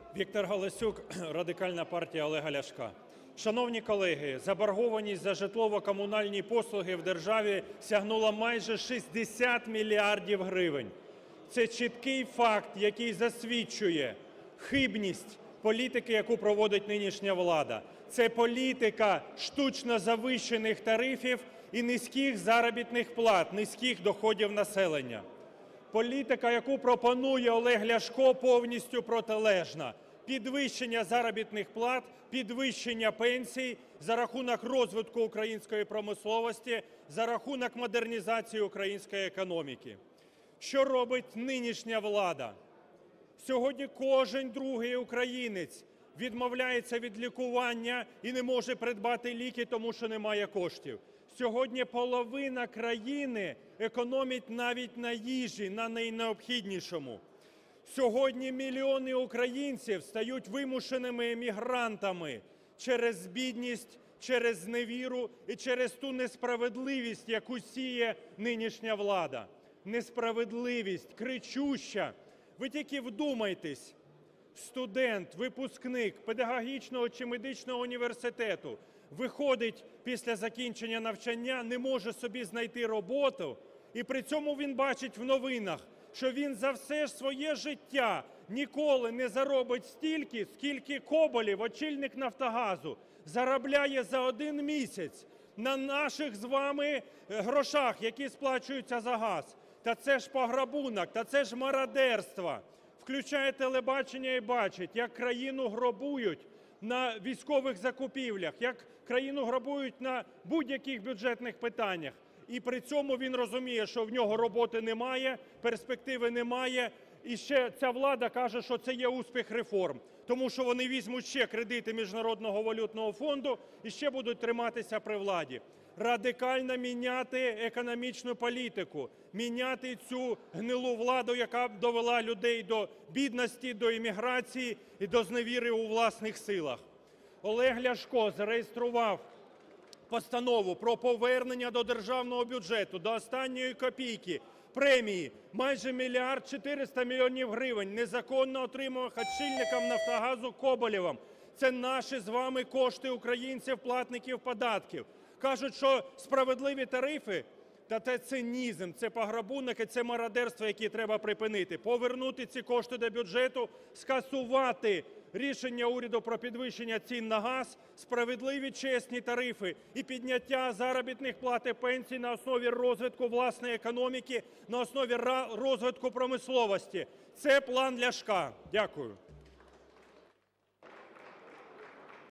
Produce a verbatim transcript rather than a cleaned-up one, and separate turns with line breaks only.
Віктор Галасюк, Радикальна партія Олега Ляшка. Шановні колеги, заборгованість за житлово-комунальні послуги в державі сягнула майже шістдесят мільярдів гривень. Це чіткий факт, який засвідчує хибність політики, яку проводить нинішня влада. Це політика штучно завищених тарифів і низьких заробітних плат, низьких доходів населення. Політика, яку пропонує Олег Ляшко, повністю протилежна. Підвищення заробітних плат, підвищення пенсій за рахунок розвитку української промисловості, за рахунок модернізації української економіки. Що робить нинішня влада? Сьогодні кожен другий українець відмовляється від лікування і не може придбати ліки, тому що немає коштів. Сьогодні половина країни економить навіть на їжі, на найнеобхіднішому. Сьогодні мільйони українців стають вимушеними емігрантами через бідність, через зневіру і через ту несправедливість, яку сіє нинішня влада. Несправедливість кричуща. Ви тільки вдумайтесь, студент, випускник педагогічного чи медичного університету виходить після закінчення навчання, не може собі знайти роботу, і при цьому він бачить в новинах, що він за все своє життя ніколи не заробить стільки, скільки Коболєв, очільник "Нафтогазу", заробляє за один місяць на наших з вами грошах, які сплачуються за газ. Та це ж пограбунок, та це ж мародерство. Включає телебачення і бачить, як країну грабують на військових закупівлях, як країну грабують на будь-яких бюджетних питаннях. І при цьому він розуміє, що в нього роботи немає, перспективи немає. І ще ця влада каже, що це є успіх реформ. Тому що вони візьмуть ще кредити Міжнародного валютного фонду і ще будуть триматися при владі. Радикально міняти економічну політику, міняти цю гнилу владу, яка довела людей до бідності, до еміграції і до зневіри у власних силах. Олег Ляшко зареєстрував постанову про повернення до державного бюджету до останньої копійки премії майже мільярд чотириста мільйонів гривень незаконно отриманих очільником "Нафтогазу" Коболєвим. Це наші з вами кошти українців, платників податків. Кажуть, що справедливі тарифи, та це цинізм, це пограбунок і це мародерство, яке треба припинити. Повернути ці кошти до бюджету, скасувати рішення уряду про підвищення цін на газ, справедливі чесні тарифи і підняття заробітних плат і пенсій на основі розвитку власної економіки, на основі розвитку промисловості. Це план Ляшка. Дякую.